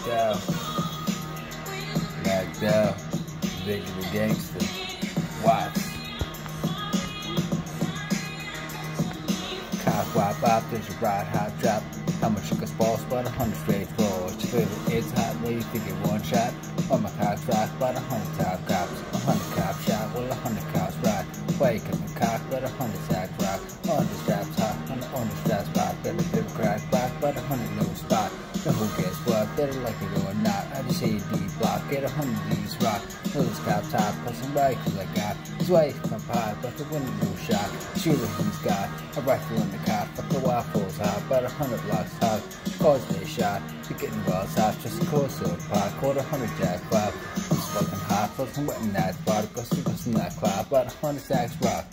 down, back down, visual gangster, watch. Cop wop up, there's a ride, hot drop. How much you can spoil, spot 100 straight forward. Your favorite it's hot, where you think it one shot. On my cock's rock, about 100 top cops. 100 cop shot, well 100 cops ride. Wake up the cock, but 100 sack rock. 100 straps hot, on the straps spot. Better big crack block, but 100 no spot. Know who gets what, better like it or not. I just say D block, get 100 D's rock. Those cop top, plus some rifles I got. His wife my pot, but the window no shot. Shooter he's got, a rifle in the cop, but the waffles hot, about 100 blocks hot. Cause they shot, you're getting wells hot, just a course of pot, quarter 100 jack flop. It's fucking hot, plus I'm wetting that spot, cause I'm that cloud, about 100 sacks rock.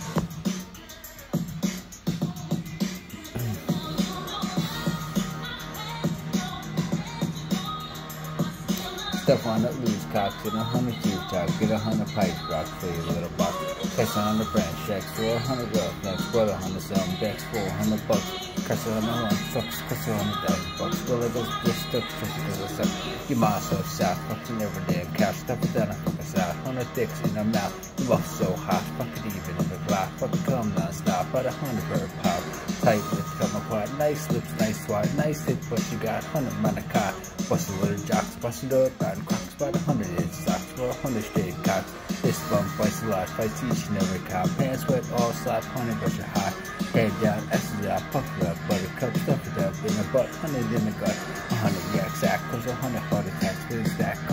Stuff on the loose cocks, get 100 juice top, get 100 pipes rock for your little box. Catch it on the branch, checks for 100 rough necks, brother 100 some decks for 100 bucks. Catch it on the one, sucks, catch it on the $1,000. Well, it goes just stuck, just because it's up. You myself shot, fucking every damn couch, stuff it down, I fucking shot. 100 dicks in the mouth, you off so hot, fucking even in the block, fucking come non-stop, about 100 bird pop. Tight lips come apart, nice lips, nice swat, nice hit, but you got 100 manacot. Bust a little jocks, bust it up, riding crocks, about 100 inch socks, for 100 straight cocks. This bum fights a lot, fights each and every cop. Pants wet, all slap, 100 brush it hot. Head down, S's out, puff it up, buttercup, stuff it up in the butt, 100 in the gut. 100 yak sack, cause 100 heart attacks, with a stack.